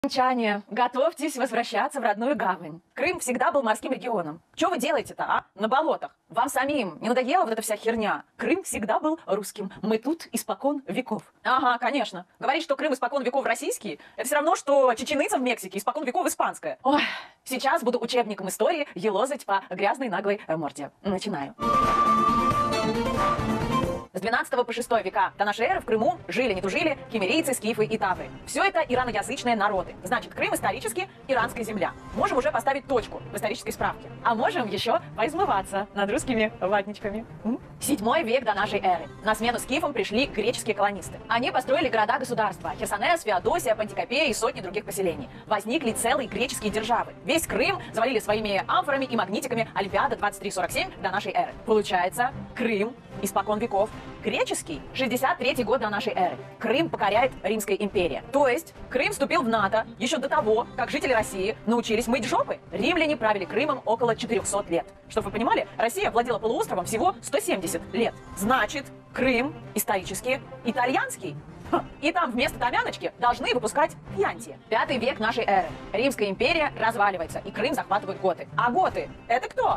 Крымчане, готовьтесь возвращаться в родную гавань. Крым всегда был морским регионом. Что вы делаете-то, а? На болотах. Вам самим не надоела вот эта вся херня? Крым всегда был русским. Мы тут испокон веков. Ага, конечно. Говорить, что Крым испокон веков российский, это все равно, что чеченцы в Мексике испокон веков испанское. Ой, сейчас буду учебником истории елозать по грязной наглой морде. Начинаю. С 12 по 6 века до нашей эры в Крыму жили, не тужили кемерийцы, скифы и тавры. Все это ираноязычные народы. Значит, Крым исторически иранская земля. Можем уже поставить точку в исторической справке. А можем еще поизмываться над русскими ватничками. 7 век до нашей эры. На смену скифам пришли греческие колонисты. Они построили города-государства: Херсонес, Феодосия, Пантикопея и сотни других поселений. Возникли целые греческие державы. Весь Крым завалили своими амфорами и магнитиками. Олимпиада 2347 до нашей эры. Получается, Крым испокон веков греческий. 63 год до нашей эры. Крым покоряет Римская империя. То есть Крым вступил в НАТО еще до того, как жители России научились мыть жопы. Римляне правили Крымом около 400 лет. Чтобы вы понимали, Россия владела полуостровом всего 170 лет. Значит, Крым исторически итальянский. И там вместо Тамяночки должны выпускать Янти. 5 век нашей эры. Римская империя разваливается, и Крым захватывают готы. А готы — это кто?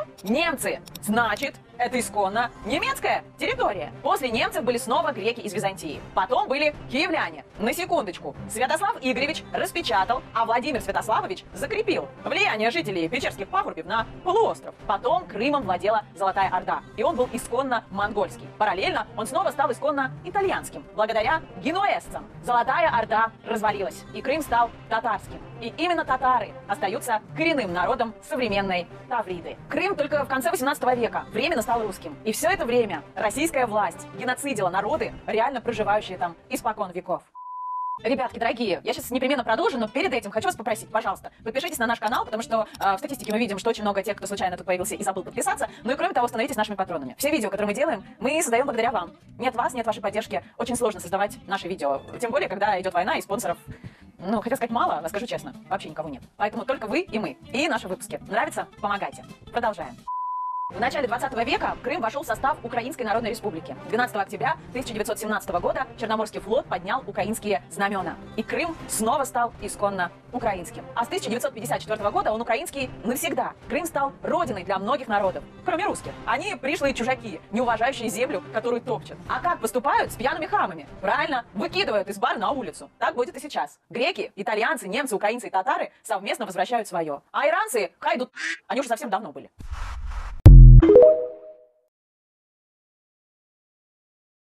Немцы. Значит, это исконно немецкая территория. После немцев были снова греки из Византии. Потом были киевляне. На секундочку. Святослав Игоревич распечатал, а Владимир Святославович закрепил влияние жителей Печерских пагорбов на полуостров. Потом Крымом владела Золотая Орда, и он был исконно монгольский. Параллельно он снова стал исконно итальянским, благодаря генуэзцам. Золотая Орда развалилась, и Крым стал татарским. И именно татары остаются коренным народом современной Тавриды. Крым только в конце 18 века временно стал русским. И все это время российская власть геноцидила народы, реально проживающие там испокон веков. Ребятки, дорогие, я сейчас непременно продолжу, но перед этим хочу вас попросить, пожалуйста, подпишитесь на наш канал, потому что в статистике мы видим, что очень много тех, кто случайно тут появился и забыл подписаться. Ну и кроме того, становитесь нашими патронами. Все видео, которые мы делаем, мы создаем благодаря вам. Нет вас, нет вашей поддержки, очень сложно создавать наши видео. Тем более, когда идет война и спонсоров, ну, хотел сказать мало, но скажу честно, вообще никого нет. Поэтому только вы и мы, и наши выпуски. Нравится? Помогайте. Продолжаем. В начале 20 века Крым вошел в состав Украинской Народной Республики. 12 октября 1917 года Черноморский флот поднял украинские знамена. И Крым снова стал исконно украинским. А с 1954 года он украинский навсегда. Крым стал родиной для многих народов, кроме русских. Они пришлые чужаки, не уважающие землю, которую топчут. А как поступают с пьяными хамами? Правильно, выкидывают из бара на улицу. Так будет и сейчас. Греки, итальянцы, немцы, украинцы и татары совместно возвращают свое. А иранцы, хайдут, они уже совсем давно были.